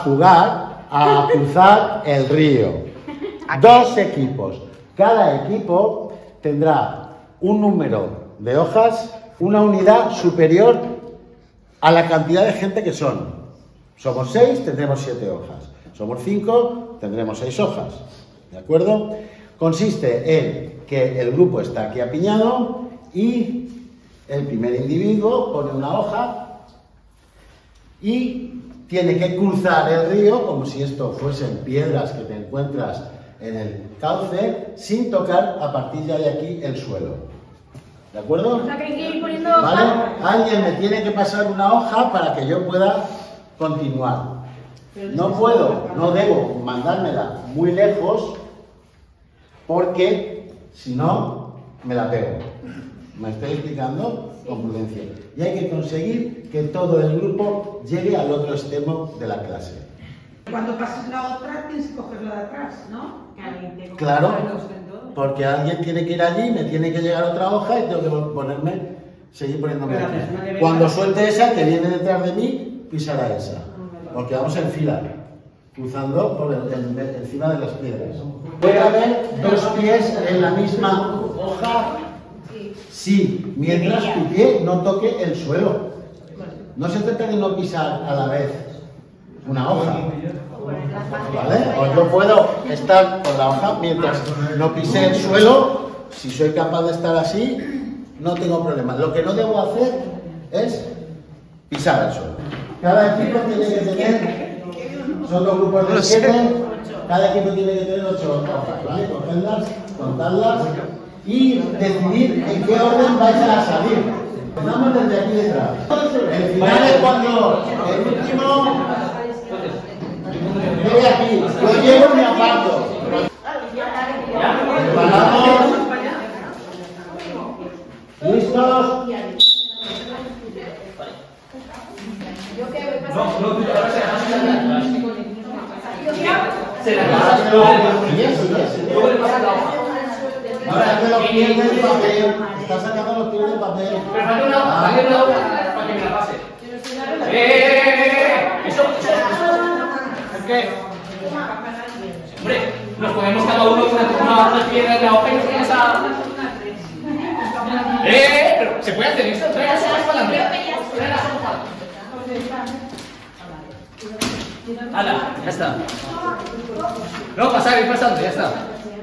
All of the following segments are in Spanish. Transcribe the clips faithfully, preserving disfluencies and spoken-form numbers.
jugar a cruzar el río. Dos equipos. Cada equipo tendrá un número de hojas, una unidad superior a la cantidad de gente que son. Somos seis, tendremos siete hojas. Somos cinco, tendremos seis hojas. ¿De acuerdo? Consiste en que el grupo está aquí apiñado y el primer individuo pone una hoja y tiene que cruzar el río como si esto fuesen piedras que te encuentras en el cauce sin tocar a partir de aquí el suelo. ¿De acuerdo? O sea, que hay que ir poniendo ¿Vale? hoja. Alguien me tiene que pasar una hoja para que yo pueda continuar. No puedo, no debo mandármela muy lejos porque si no me la pego. ¿Me estoy explicando? Con prudencia. Y hay que conseguir que todo el grupo llegue al otro extremo de la clase. Cuando pases la otra, tienes que cogerla de atrás, ¿no? Claro, porque alguien tiene que ir allí, me tiene que llegar otra hoja y tengo que ponerme, seguir poniéndome aquí. Cuando suelte esa, que viene detrás de mí, pisará esa. Porque vamos en fila, cruzando por el, el, encima de las piedras. ¿Puede haber dos pies en la misma hoja? Sí, mientras tu pie no toque el suelo. No se trata de no pisar a la vez una hoja, ¿vale? O yo puedo estar con la hoja mientras no pise el suelo. Si soy capaz de estar así, no tengo problema. Lo que no debo hacer es pisar el suelo. Cada equipo tiene que tener, son dos grupos de siete, cada equipo tiene que tener ocho hojas, ¿vale? Cogerlas, contarlas y decidir en qué orden vais a salir. Empezamos desde aquí detrás. El final es cuando el último llegue aquí, lo llevo y me aparto. Preparamos. ¿Listos? No, no, tú te vas a Se la pasas luego le pasas la hoja. Ahora que los pies del papel. Está sacando los pies del papel. Pero dale una hoja, dale una hoja para que me la pase. ¡Eh, eh, eh! Eso, eso, eso. Es que. Hombre, nos podemos cada uno una una piedra de la hoja y nos ponemos a. ¡Eh! Pero se puede hacer esto, trae las hojas para adelante. Trae las hojas. ¡Hala! Ya está. No, pasar, ir pasando, ya está.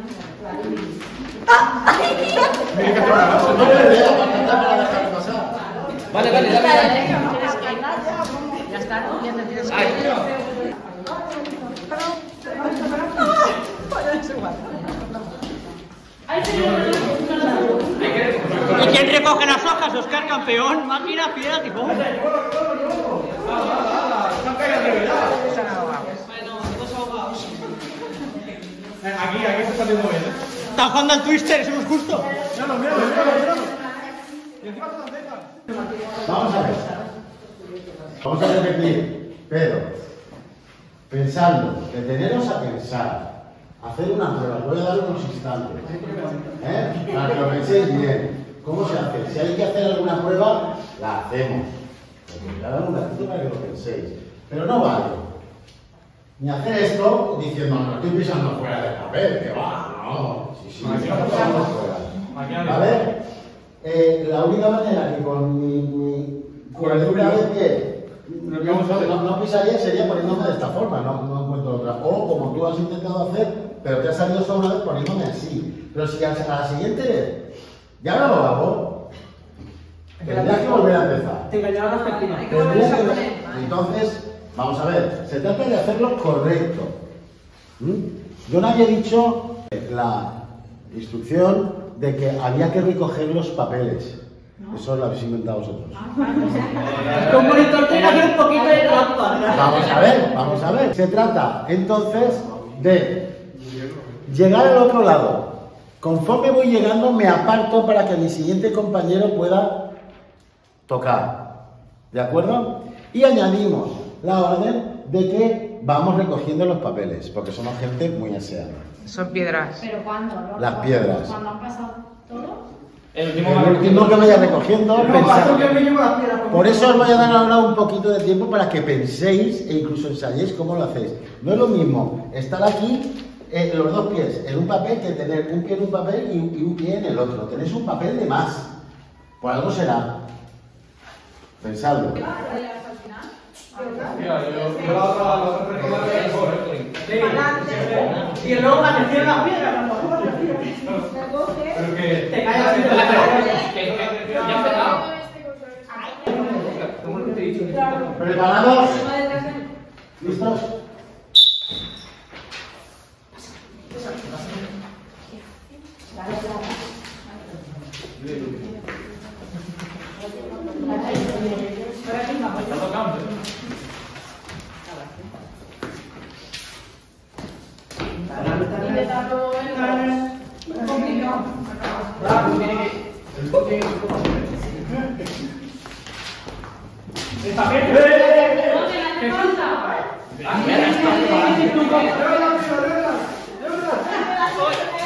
Vale, vale, dale, dale. Ya está, ya te tienes que Ay. ¿Y quién recoge las hojas? Oscar, campeón, máquina, piedra, tipo. Aquí, aquí se está saliendo bien, ¿eh? Están jugando al Twister, eso no es justo. Míralo, míralo, míralo, míralo. Y encima se lo dejan. Vamos a ver. Vamos a repetir, pero pensando, deteneros a pensar, hacer una prueba. Os voy a dar unos instantes, ¿eh? Para que lo penséis bien. ¿Cómo se hace? Si hay que hacer alguna prueba, la hacemos. Os voy a dar un ratito para que lo penséis. Pero no vale ni hacer esto diciendo, no, estoy pisando fuera del papel, que va, no. Sí, sí, sí, pisando fuera. ¿Vale? Eh, la única manera que con mi, mi cobertura de pie no, no, no pisaría sería poniéndome de esta forma, no, no encuentro otra. O como tú has intentado hacer, pero te ha salido solo una vez poniéndome así. Pero si a, a la siguiente vez ya no lo hago, tendrías que volver a empezar. Te engañaron las pertinas. Tendrías que... Entonces, vamos a ver, se trata de hacerlo correcto. ¿Mm? Yo no había dicho la instrucción de que había que recoger los papeles. ¿No? Eso lo habéis inventado vosotros. Con monitor tiene que hacer un poquito de trampa. Vamos a ver, vamos a ver. Se trata entonces de llegar al otro lado. Conforme voy llegando, me aparto para que mi siguiente compañero pueda tocar. ¿De acuerdo? Y añadimos la orden de que vamos recogiendo los papeles, porque somos gente muy aseada. Son piedras. ¿Pero cuándo? ¿No? Las piedras. ¿Cuándo han pasado todo? El último, el último que vaya recogiendo, No, pensad. paso que me llevo las piedras. Por eso os voy a dar ahora un poquito de tiempo para que penséis e incluso ensayéis cómo lo hacéis. No es lo mismo estar aquí, eh, los dos pies en un papel, que tener un pie en un papel y, y un pie en el otro. Tenéis un papel de más. Por algo será. Pensadlo. Mira, yo, yo la otra, la otra recomendaría mejor, ¿eh? Y luego la que tiene las piedras, a lo mejor te Pero que... Te cae la Espera, piedra. espera, que- que- que- ya he empezado. ¿Cómo te he dicho? ¿Preparados? ¿Listos? Está tocando, ¿eh? El papel. ¿Qué falta? Ah, mira, está.